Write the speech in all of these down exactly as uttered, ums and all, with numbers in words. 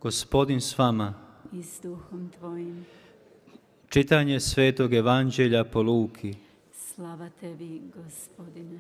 Gospodin s vama. I s duhom tvojim. Čitanje Svetog Evanđelja po Luki. Slava tebi, Gospodine.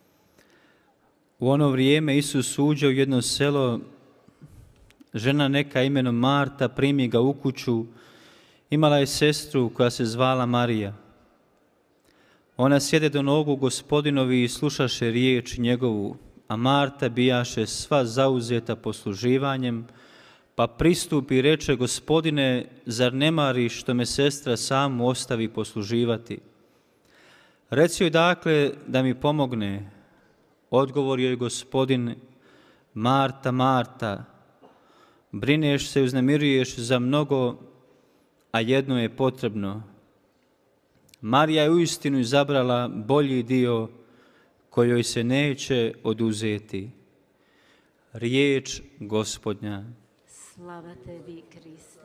U ono vrijeme Isus uđe u jedno selo, žena neka imenom Marta primi ga u kuću, imala je sestru koja se zvala Marija. Ona sjede do nogu Gospodinovi i slušaše riječ njegovu, a Marta bijaše sva zauzeta posluživanjem, pa pristupi i reče: Gospodine, zar ne mariš što me sestra samu ostavi posluživati? Reci joj dakle da mi pomogne. Odgovor joj Gospodin: Marta, Marta, brineš se i uznemiruješ za mnogo, a jedno je potrebno. Marija je uistinu izabrala bolji dio koji joj se neće oduzeti. Riječ Gospodnja. Slava tebi, Kriste.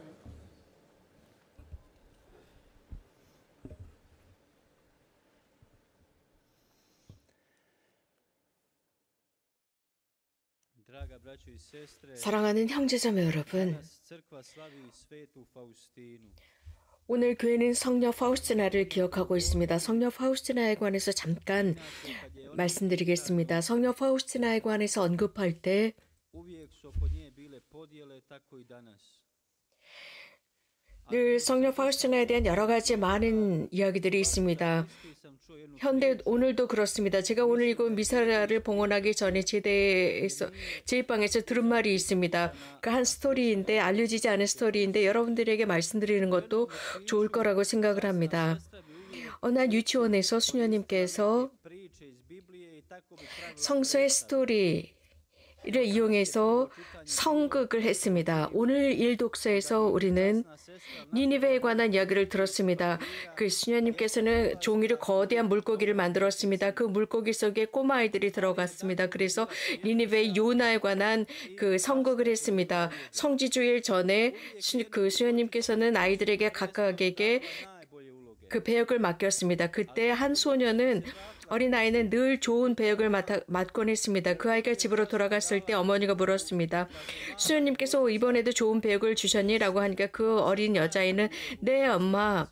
사랑하는 형제자매 여러분, 오늘 교회는 성녀 파우스티나를 기억하고 있습니다. 성녀 파우스티나에 관해서 잠깐 말씀드리겠습니다. 성녀 파우스티나에 관해서 언급할 때 늘 성녀 파우스티나에 대한 여러 가지 많은 이야기들이 있습니다. 현대 오늘도 그렇습니다. 제가 오늘 이곳 미사라를 봉헌하기 전에 제대에서 제방에서 들은 말이 있습니다. 그 한 스토리인데, 알려지지 않은 스토리인데 여러분들에게 말씀드리는 것도 좋을 거라고 생각을 합니다. 어느 한 유치원에서 수녀님께서 성서의 스토리 를 이용해서 성극을 했습니다. 오늘 일독서에서 우리는 니니베에 관한 이야기를 들었습니다. 그 수녀님께서는 종이로 거대한 물고기를 만들었습니다. 그 물고기 속에 꼬마아이들이 들어갔습니다. 그래서 니니베의 요나에 관한 그 성극을 했습니다. 성지주일 전에 그 수녀님께서는 아이들에게 각각에게 그 배역을 맡겼습니다. 그때 한 소녀는 어린아이는 늘 좋은 배역을 맡아, 맡곤 했습니다. 그 아이가 집으로 돌아갔을 때 어머니가 물었습니다. 수녀님께서 이번에도 좋은 배역을 주셨니? 라고 하니까 그 어린 여자아이는 네 엄마,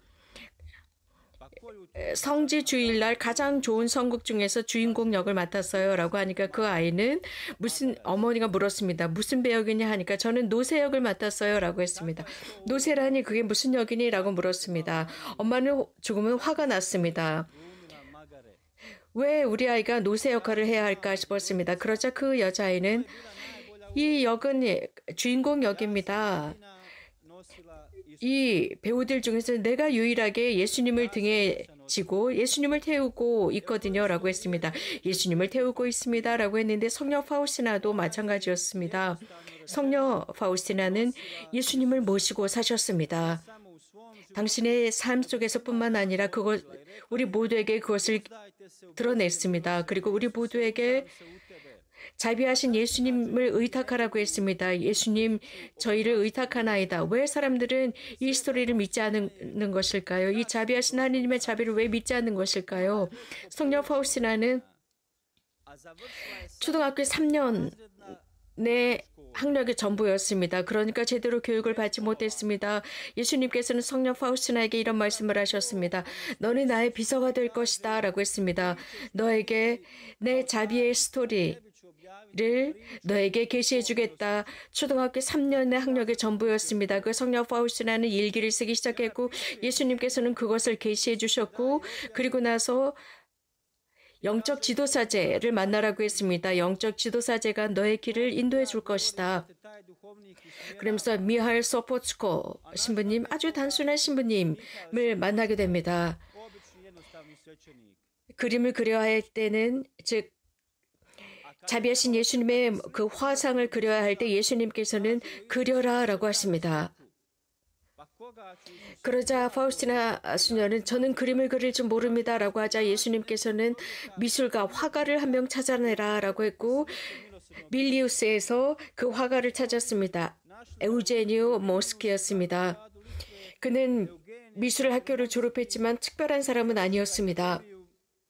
성지 주일날 가장 좋은 성극 중에서 주인공 역을 맡았어요 라고 하니까 그 아이는 무슨 어머니가 물었습니다. 무슨 배역이냐 하니까 저는 노새 역을 맡았어요 라고 했습니다. 노새라니 그게 무슨 역이니? 라고 물었습니다. 엄마는 조금은 화가 났습니다. 왜 우리 아이가 노새 역할을 해야 할까 싶었습니다. 그러자 그 여자아이는 이 역은 주인공 역입니다. 이 배우들 중에서 내가 유일하게 예수님을 등에 지고 예수님을 태우고 있거든요 라고 했습니다. 예수님을 태우고 있습니다 라고 했는데 성녀 파우스티나도 마찬가지였습니다. 성녀 파우스티나는 예수님을 모시고 사셨습니다. 당신의 삶 속에서뿐만 아니라 그것 우리 모두에게 그것을 드러냈습니다. 그리고 우리 모두에게 자비하신 예수님을 의탁하라고 했습니다. 예수님, 저희를 의탁하나이다. 왜 사람들은 이 스토리를 믿지 않는 것일까요? 이 자비하신 하느님의 자비를 왜 믿지 않는 것일까요? 성녀 파우스티나는 초등학교 삼 년의 학력의 전부였습니다. 그러니까 제대로 교육을 받지 못했습니다. 예수님께서는 성녀 파우스티나에게 이런 말씀을 하셨습니다. 너는 나의 비서가 될 것이다 라고 했습니다. 너에게 내 자비의 스토리를 너에게 계시해 주겠다. 초등학교 삼 년의 학력의 전부였습니다. 그 성녀 파우스티나는 일기를 쓰기 시작했고 예수님께서는 그것을 계시해 주셨고 그리고 나서 영적 지도사제를 만나라고 했습니다. 영적 지도사제가 너의 길을 인도해 줄 것이다. 그러면서 미하일 소포츠코 신부님, 아주 단순한 신부님을 만나게 됩니다. 그림을 그려야 할 때는 즉 자비하신 예수님의 그 화상을 그려야 할 때 예수님께서는 그려라 라고 하십니다. 그러자 파우스티나 수녀는 저는 그림을 그릴 줄 모릅니다 라고 하자 예수님께서는 미술가, 화가를 한 명 찾아내라 라고 했고 밀리우스에서 그 화가를 찾았습니다. 에우제니오 모스키였습니다. 그는 미술 학교를 졸업했지만 특별한 사람은 아니었습니다.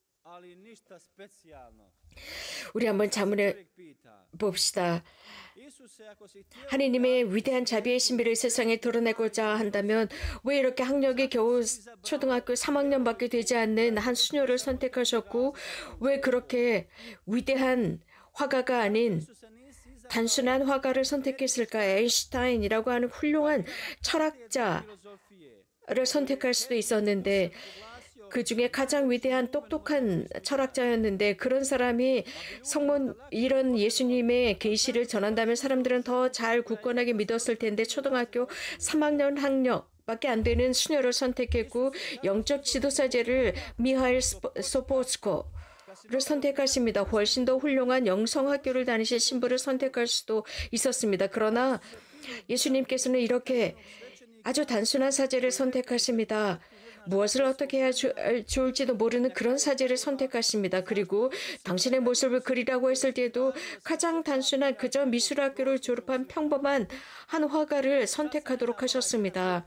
우리 한번 자문해 봅시다. 하느님의 위대한 자비의 신비를 세상에 드러내고자 한다면 왜 이렇게 학력이 겨우 초등학교 삼 학년밖에 되지 않는 한 수녀를 선택하셨고 왜 그렇게 위대한 화가가 아닌 단순한 화가를 선택했을까? 아인슈타인이라고 하는 훌륭한 철학자를 선택할 수도 있었는데 그 중에 가장 위대한 똑똑한 철학자였는데 그런 사람이 성문 이런 예수님의 계시를 전한다면 사람들은 더 잘 굳건하게 믿었을 텐데 초등학교 삼 학년 학력 밖에 안 되는 수녀를 선택했고 영적 지도사제를 미하일 소포스코를 선택하십니다. 훨씬 더 훌륭한 영성학교를 다니신 신부를 선택할 수도 있었습니다. 그러나 예수님께서는 이렇게 아주 단순한 사제를 선택하십니다. 무엇을 어떻게 해야 좋을지도 모르는 그런 사제를 선택하십니다. 그리고 당신의 모습을 그리라고 했을 때도 가장 단순한 그저 미술학교를 졸업한 평범한 한 화가를 선택하도록 하셨습니다.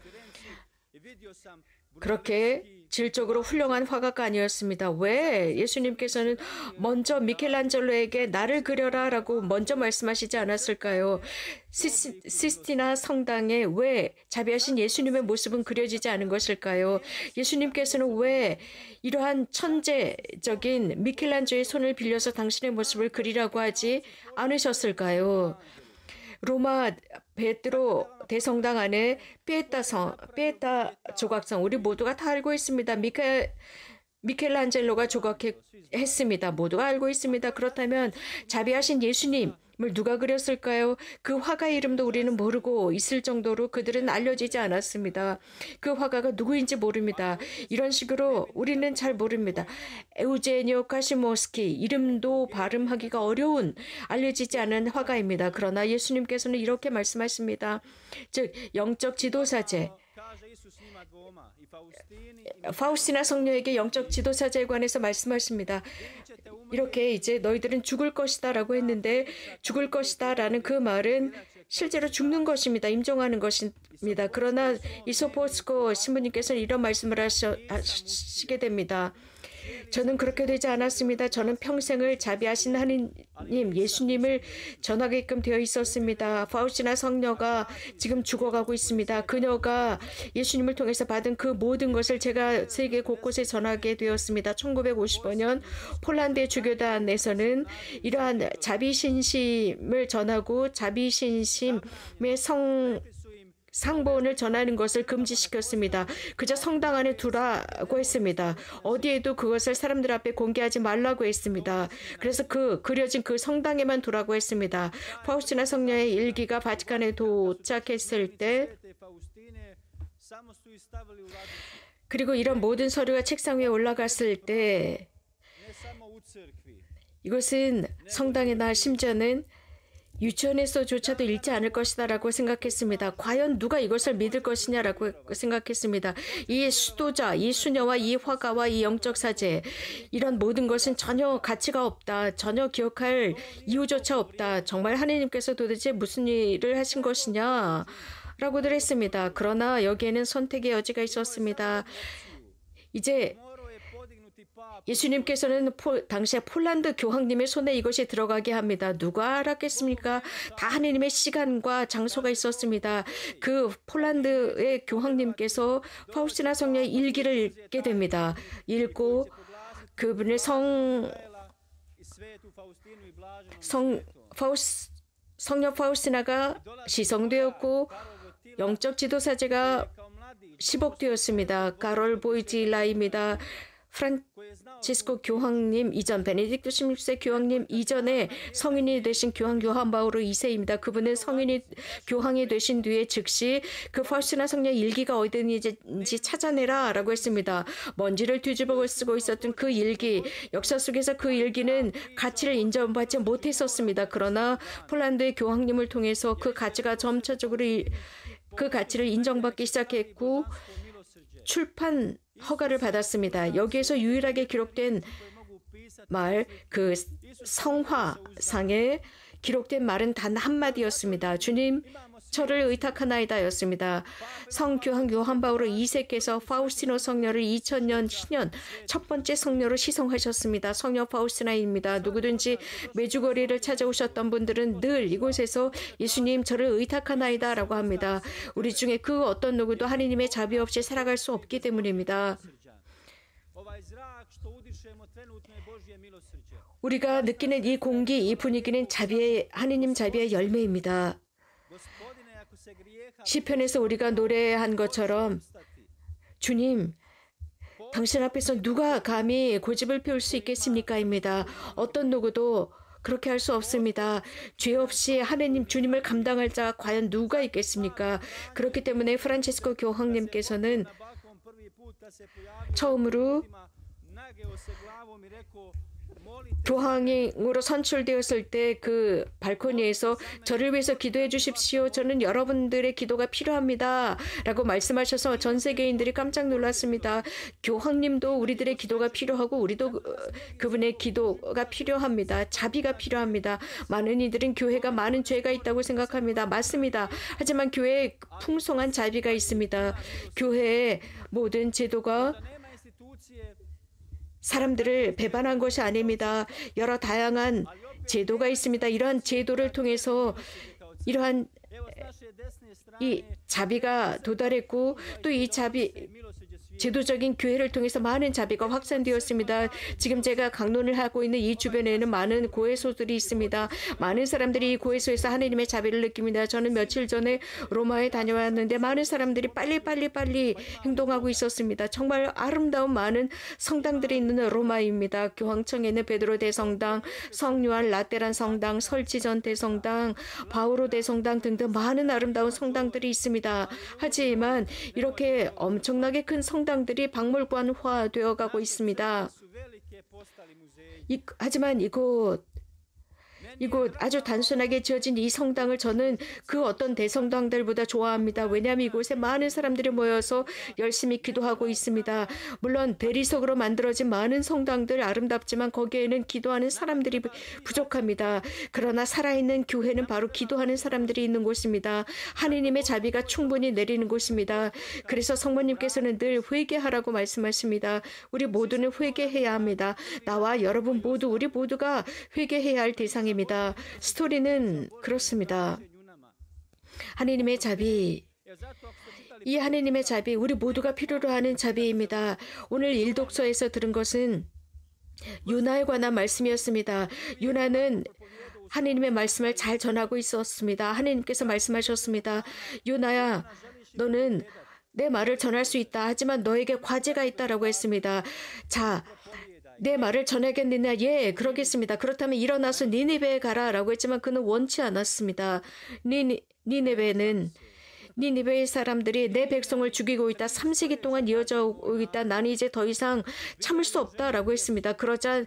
그렇게 질적으로 훌륭한 화가가 아니었습니다. 왜 예수님께서는 먼저 미켈란젤로에게 나를 그려라 라고 먼저 말씀하시지 않았을까요? 시스, 시스티나 성당에 왜 자비하신 예수님의 모습은 그려지지 않은 것일까요? 예수님께서는 왜 이러한 천재적인 미켈란젤로의 손을 빌려서 당신의 모습을 그리라고 하지 않으셨을까요? 로마 베드로 대성당 안에 피에타 성, 피에타 조각상 우리 모두가 다 알고 있습니다. 미켈 미켈란젤로가 조각했습니다. 모두가 알고 있습니다. 그렇다면 자비하신 예수님을 누가 그렸을까요? 그 화가 이름도 우리는 모르고 있을 정도로 그들은 알려지지 않았습니다. 그 화가가 누구인지 모릅니다. 이런 식으로 우리는 잘 모릅니다. 에우제니오 카시모스키 이름도 발음하기가 어려운 알려지지 않은 화가입니다. 그러나 예수님께서는 이렇게 말씀하십니다. 즉 영적 지도사제 파우스티나 성녀에게 영적 지도사제에 관해서 말씀하십니다. 이렇게 이제 너희들은 죽을 것이다 라고 했는데 죽을 것이다 라는 그 말은 실제로 죽는 것입니다. 임종하는 것입니다. 그러나 이소포스코 신부님께서는 이런 말씀을 하셔, 하시게 됩니다. 저는 그렇게 되지 않았습니다. 저는 평생을 자비하신 하느님 예수님을 전하게끔 되어 있었습니다. 파우스티나 성녀가 지금 죽어가고 있습니다. 그녀가 예수님을 통해서 받은 그 모든 것을 제가 세계 곳곳에 전하게 되었습니다. 천구백오십오 년 폴란드의 주교단에서는 이러한 자비신심을 전하고 자비신심의 성 상본을 전하는 것을 금지시켰습니다. 그저 성당 안에 두라고 했습니다. 어디에도 그것을 사람들 앞에 공개하지 말라고 했습니다. 그래서 그 그려진 그 성당에만 두라고 했습니다. 파우스티나 성녀의 일기가 바티칸에 도착했을 때 그리고 이런 모든 서류가 책상 위에 올라갔을 때 이것은 성당이나 심지어는 유치원에서조차도 읽지 않을 것이다 라고 생각했습니다. 과연 누가 이것을 믿을 것이냐라고 생각했습니다. 이 수도자, 이 수녀와 이 화가와 이 영적 사제 이런 모든 것은 전혀 가치가 없다. 전혀 기억할 이유조차 없다. 정말 하느님께서 도대체 무슨 일을 하신 것이냐 라고들 했습니다. 그러나 여기에는 선택의 여지가 있었습니다. 이제 예수님께서는 포, 당시에 폴란드 교황님의 손에 이것이 들어가게 합니다. 누가 알았겠습니까? 다 하느님의 시간과 장소가 있었습니다. 그 폴란드의 교황님께서 파우스티나 성녀의 일기를 읽게 됩니다. 읽고 그분의 성, 성 파우스, 성녀 파우스티나가 시성되었고 영적 지도사제가 시복되었습니다. 가롤 보이지라입니다. 프란치스코 교황님 이전, 베네딕토 십육 세 교황님 이전에 성인이 되신 교황 요한 바오로 이 세입니다. 그분은 성인이 교황이 되신 뒤에 즉시 그 파우스티나 성녀 일기가 어디 있는지 찾아내라 라고 했습니다. 먼지를 뒤집어 쓰고 있었던 그 일기, 역사 속에서 그 일기는 가치를 인정받지 못했었습니다. 그러나 폴란드의 교황님을 통해서 그 가치가 점차적으로 그 가치를 인정받기 시작했고 출판 허가를 받았습니다. 여기에서 유일하게 기록된 말, 그 성화상에 기록된 말은 단 한마디였습니다. 주님, 저를 의탁하나이다였습니다. 성교황 요한 바오로 이 세께서 파우스티노 성녀를 이천 년 신년 첫 번째 성녀로 시성하셨습니다. 성녀 파우스티나입니다. 누구든지 메주거리를 찾아오셨던 분들은 늘 이곳에서 예수님 저를 의탁하나이다 라고 합니다. 우리 중에 그 어떤 누구도 하느님의 자비 없이 살아갈 수 없기 때문입니다. 우리가 느끼는 이 공기, 이 분위기는 자비의, 하느님 자비의 열매입니다. 시편에서 우리가 노래한 것처럼 주님, 당신 앞에서 누가 감히 고집을 피울 수 있겠습니까? 입니다. 어떤 누구도 그렇게 할 수 없습니다. 죄 없이 하느님 주님을 감당할 자가 과연 누가 있겠습니까? 그렇기 때문에 프란체스코 교황님께서는 처음으로 교황으로 선출되었을 때 그 발코니에서 저를 위해서 기도해 주십시오. 저는 여러분들의 기도가 필요합니다. 라고 말씀하셔서 전 세계인들이 깜짝 놀랐습니다. 교황님도 우리들의 기도가 필요하고 우리도 그분의 기도가 필요합니다. 자비가 필요합니다. 많은 이들은 교회가 많은 죄가 있다고 생각합니다. 맞습니다. 하지만 교회에 풍성한 자비가 있습니다. 교회의 모든 제도가 사람들을 배반한 것이 아닙니다. 여러 다양한 제도가 있습니다. 이러한 제도를 통해서 이러한 이 자비가 도달했고 또 이 자비 제도적인 교회를 통해서 많은 자비가 확산되었습니다. 지금 제가 강론을 하고 있는 이 주변에는 많은 고해소들이 있습니다. 많은 사람들이 이 고해소에서 하느님의 자비를 느낍니다. 저는 며칠 전에 로마에 다녀왔는데 많은 사람들이 빨리 빨리 빨리 행동하고 있었습니다. 정말 아름다운 많은 성당들이 있는 로마입니다. 교황청에는 베드로 대성당, 성요한 라테란 성당, 설치전 대성당, 바오로 대성당 등등 많은 아름다운 성당들이 있습니다. 하지만 이렇게 엄청나게 큰 성 성당들이 박물관화 되어 가고 있습니다. 이, 하지만 이곳 이곳 아주 단순하게 지어진 이 성당을 저는 그 어떤 대성당들보다 좋아합니다. 왜냐하면 이곳에 많은 사람들이 모여서 열심히 기도하고 있습니다. 물론 대리석으로 만들어진 많은 성당들 아름답지만 거기에는 기도하는 사람들이 부족합니다. 그러나 살아있는 교회는 바로 기도하는 사람들이 있는 곳입니다. 하느님의 자비가 충분히 내리는 곳입니다. 그래서 성모님께서는 늘 회개하라고 말씀하십니다. 우리 모두는 회개해야 합니다. 나와 여러분 모두 우리 모두가 회개해야 할 대상입니다. 스토리는 그렇습니다. 하느님의 자비, 이 하느님의 자비, 우리 모두가 필요로 하는 자비입니다. 오늘 일독서에서 들은 것은 요나에 관한 말씀이었습니다. 요나는 하느님의 말씀을 잘 전하고 있었습니다. 하느님께서 말씀하셨습니다. 요나야, 너는 내 말을 전할 수 있다. 하지만 너에게 과제가 있다라고 했습니다. 자, 내 말을 전하겠느냐? 예, 그러겠습니다. 그렇다면 일어나서 니느웨에 가라 라고 했지만 그는 원치 않았습니다. 니, 니느웨는 니느웨의 사람들이 내 백성을 죽이고 있다. 삼 세기 동안 이어져 오고 있다. 나는 이제 더 이상 참을 수 없다라고 했습니다. 그러자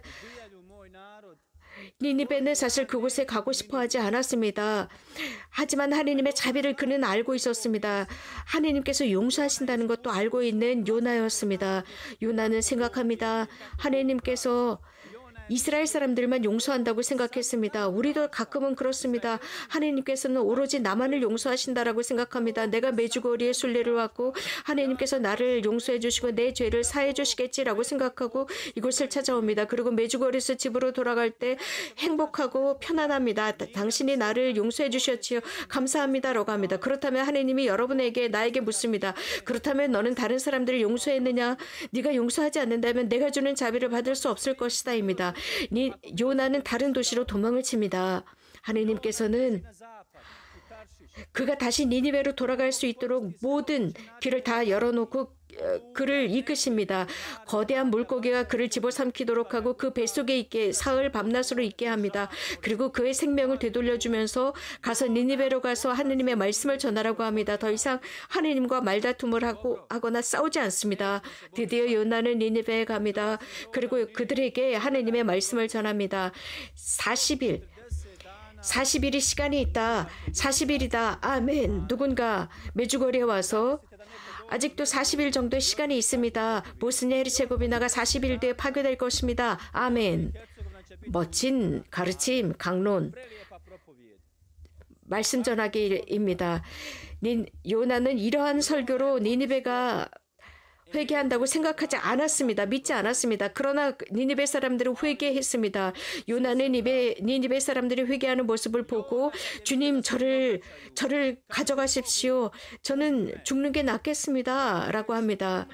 니느웨는 사실 그곳에 가고 싶어 하지 않았습니다. 하지만 하느님의 자비를 그는 알고 있었습니다. 하느님께서 용서하신다는 것도 알고 있는 요나였습니다. 요나는 생각합니다. 하느님께서 이스라엘 사람들만 용서한다고 생각했습니다. 우리도 가끔은 그렇습니다. 하느님께서는 오로지 나만을 용서하신다라고 생각합니다. 내가 메주거리에 순례를 왔고 하느님께서 나를 용서해 주시고 내 죄를 사해 주시겠지라고 생각하고 이곳을 찾아옵니다. 그리고 메주거리에서 집으로 돌아갈 때 행복하고 편안합니다. 당신이 나를 용서해 주셨지요. 감사합니다라고 합니다. 그렇다면 하느님이 여러분에게 나에게 묻습니다. 그렇다면 너는 다른 사람들을 용서했느냐? 네가 용서하지 않는다면 내가 주는 자비를 받을 수 없을 것이다입니다. 니, 요나는 다른 도시로 도망을 칩니다. 하느님께서는 그가 다시 니느웨로 돌아갈 수 있도록 모든 길을 다 열어놓고 그를 이끄십니다. 거대한 물고기가 그를 집어삼키도록 하고 그 뱃속에 있게 사흘 밤낮으로 있게 합니다. 그리고 그의 생명을 되돌려주면서 가서 니느웨로 가서 하느님의 말씀을 전하라고 합니다. 더 이상 하느님과 말다툼을 하고, 하거나 싸우지 않습니다. 드디어 요나는 니느웨에 갑니다. 그리고 그들에게 하느님의 말씀을 전합니다. 사십 일 사십 일이 시간이 있다. 사십 일이다. 아멘. 누군가 메주거리에 와서 아직도 사십 일 정도의 시간이 있습니다. 보스니아 헤르체고비나가 사십 일 뒤에 파괴될 것입니다. 아멘. 멋진 가르침, 강론. 말씀 전하기입니다. 요나는 이러한 설교로 니느베가 회개한다고 생각하지 않았습니다. 믿지 않았습니다. 그러나 니느베 사람들은 회개했습니다. 요나는 니베, 니느베 사람들이 회개하는 모습을 보고 주님 저를 저를 가져가십시오. 저는 죽는 게 낫겠습니다. 라고 합니다.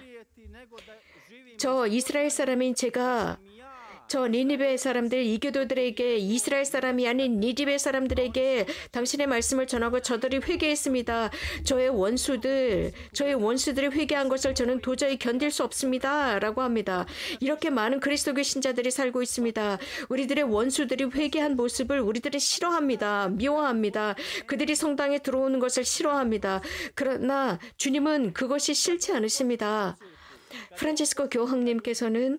저 이스라엘 사람인 제가 저 니느베 사람들 이교도들에게 이스라엘 사람이 아닌 니느베 사람들에게 당신의 말씀을 전하고 저들이 회개했습니다. 저의 원수들, 저의 원수들이 회개한 것을 저는 도저히 견딜 수 없습니다. 라고 합니다. 이렇게 많은 그리스도교 신자들이 살고 있습니다. 우리들의 원수들이 회개한 모습을 우리들이 싫어합니다. 미워합니다. 그들이 성당에 들어오는 것을 싫어합니다. 그러나 주님은 그것이 싫지 않으십니다. 프란치스코 교황님께서는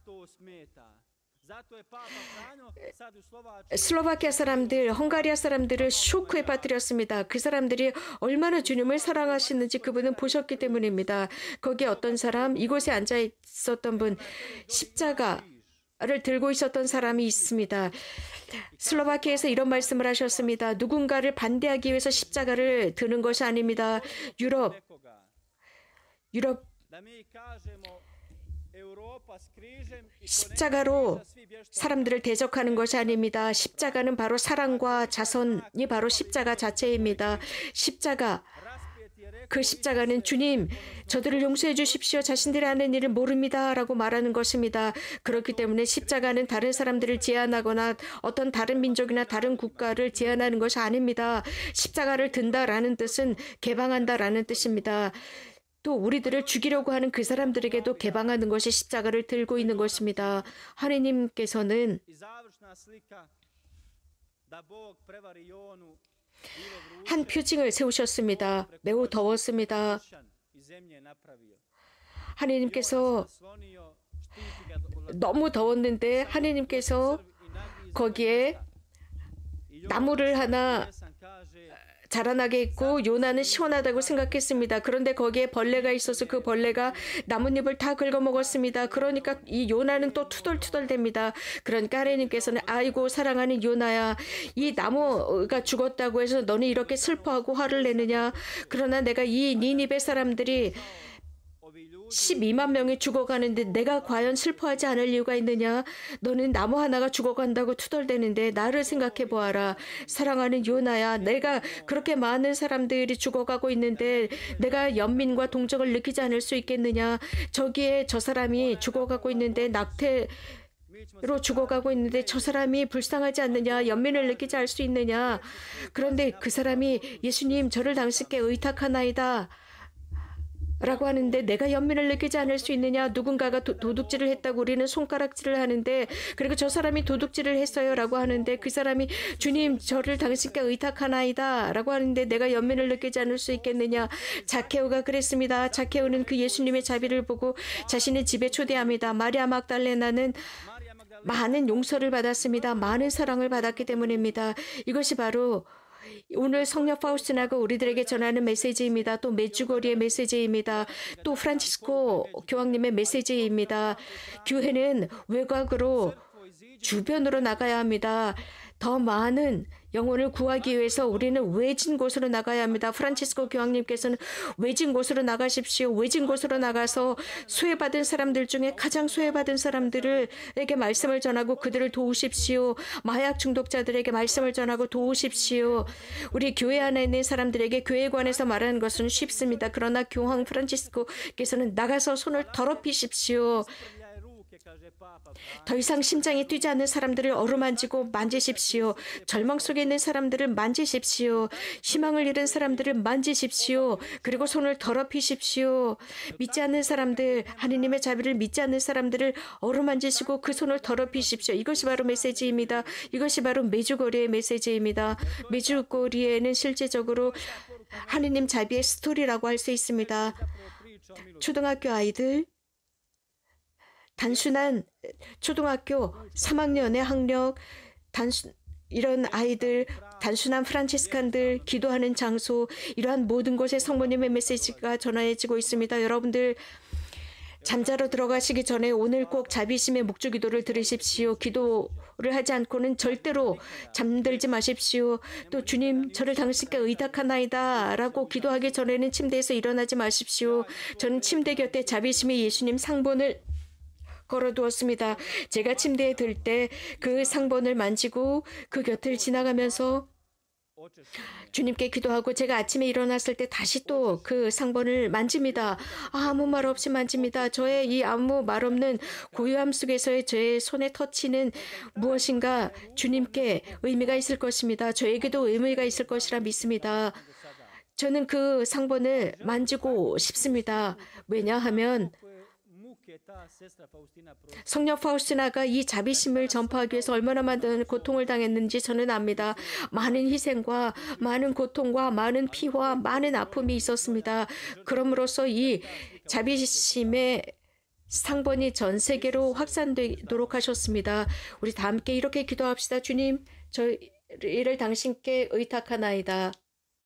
슬로바키아 사람들, 헝가리아 사람들을 쇼크에 빠뜨렸습니다. 그 사람들이 얼마나 주님을 사랑하시는지 그분은 보셨기 때문입니다. 거기에 어떤 사람, 이곳에 앉아 있었던 분, 십자가를 들고 있었던 사람이 있습니다. 슬로바키아에서 이런 말씀을 하셨습니다. 누군가를 반대하기 위해서 십자가를 드는 것이 아닙니다. 유럽, 유럽 십자가로 사람들을 대적하는 것이 아닙니다. 십자가는 바로 사랑과 자선이 바로 십자가 자체입니다. 십자가, 그 십자가는 주님, 저들을 용서해 주십시오. 자신들이 하는 일을 모릅니다. 라고 말하는 것입니다. 그렇기 때문에 십자가는 다른 사람들을 제한하거나 어떤 다른 민족이나 다른 국가를 제한하는 것이 아닙니다. 십자가를 든다라는 뜻은 개방한다라는 뜻입니다. 또 우리들을 죽이려고 하는 그 사람들에게도 개방하는 것이 십자가를 들고 있는 것입니다. 하느님께서는 한 표징을 세우셨습니다. 매우 더웠습니다. 하느님께서 너무 더웠는데 하느님께서 거기에 나무를 하나 자라나게 했고 요나는 시원하다고 생각했습니다. 그런데 거기에 벌레가 있어서 그 벌레가 나뭇잎을 다 긁어먹었습니다. 그러니까 이 요나는 또 투덜투덜댑니다. 그러니까 하나님께서는 아이고 사랑하는 요나야, 이 나무가 죽었다고 해서 너는 이렇게 슬퍼하고 화를 내느냐. 그러나 내가 이 니느베 사람들이 십이만 명이 죽어가는데 내가 과연 슬퍼하지 않을 이유가 있느냐. 너는 나무 하나가 죽어간다고 투덜대는데 나를 생각해 보아라. 사랑하는 요나야, 내가 그렇게 많은 사람들이 죽어가고 있는데 내가 연민과 동정을 느끼지 않을 수 있겠느냐. 저기에 저 사람이 죽어가고 있는데 낙태 로 죽어가고 있는데 저 사람이 불쌍하지 않느냐, 연민을 느끼지 않을 수 있느냐. 그런데 그 사람이 예수님 저를 당신께 의탁하나이다 라고 하는데 내가 연민을 느끼지 않을 수 있느냐. 누군가가 도, 도둑질을 했다고 우리는 손가락질을 하는데 그리고 저 사람이 도둑질을 했어요 라고 하는데 그 사람이 주님 저를 당신께 의탁하나이다 라고 하는데 내가 연민을 느끼지 않을 수 있겠느냐. 자케오가 그랬습니다. 자케오는 그 예수님의 자비를 보고 자신의 집에 초대합니다. 마리아 막달레나는 많은 용서를 받았습니다. 많은 사랑을 받았기 때문입니다. 이것이 바로 오늘 성령 파우스티나가 우리들에게 전하는 메시지입니다. 또 메주거리의 메시지입니다. 또 프란치스코 교황님의 메시지입니다. 교회는 외곽으로 주변으로 나가야 합니다. 더 많은 영혼을 구하기 위해서 우리는 외진 곳으로 나가야 합니다. 프란치스코 교황님께서는 외진 곳으로 나가십시오. 외진 곳으로 나가서 소외받은 사람들 중에 가장 소외받은 사람들에게 말씀을 전하고 그들을 도우십시오. 마약 중독자들에게 말씀을 전하고 도우십시오. 우리 교회 안에 있는 사람들에게 교회에 관해서 말하는 것은 쉽습니다. 그러나 교황 프란치스코께서는 나가서 손을 더럽히십시오. 더 이상 심장이 뛰지 않는 사람들을 어루만지고 만지십시오. 절망 속에 있는 사람들을 만지십시오. 희망을 잃은 사람들을 만지십시오. 그리고 손을 더럽히십시오. 믿지 않는 사람들, 하느님의 자비를 믿지 않는 사람들을 어루만지시고 그 손을 더럽히십시오. 이것이 바로 메시지입니다. 이것이 바로 메주거리의 메시지입니다. 메주거리에는 실제적으로 하느님 자비의 스토리라고 할 수 있습니다. 초등학교 아이들, 단순한 초등학교 삼 학년의 학력, 단순 이런 아이들, 단순한 프란치스칸들, 기도하는 장소, 이러한 모든 곳에 성모님의 메시지가 전해지고 있습니다. 여러분들 잠자러 들어가시기 전에 오늘 꼭 자비심의 묵주기도를 들으십시오. 기도를 하지 않고는 절대로 잠들지 마십시오. 또 주님 저를 당신께 의탁하나이다 라고 기도하기 전에는 침대에서 일어나지 마십시오. 저는 침대 곁에 자비심의 예수님 상본을 걸어두었습니다. 제가 침대에 들 때 그 상본을 만지고 그 곁을 지나가면서 주님께 기도하고 제가 아침에 일어났을 때 다시 또 그 상본을 만집니다. 아무 말 없이 만집니다. 저의 이 아무 말 없는 고요함 속에서의 저의 손의 터치는 무엇인가 주님께 의미가 있을 것입니다. 저에게도 의미가 있을 것이라 믿습니다. 저는 그 상본을 만지고 싶습니다. 왜냐하면 성녀 파우스티나가 이 자비심을 전파하기 위해서 얼마나 많은 고통을 당했는지 저는 압니다. 많은 희생과 많은 고통과 많은 피와 많은 아픔이 있었습니다. 그럼으로써 이 자비심의 상본이 전 세계로 확산되도록 하셨습니다. 우리 다 함께 이렇게 기도합시다. 주님, 저희를 당신께 의탁하나이다.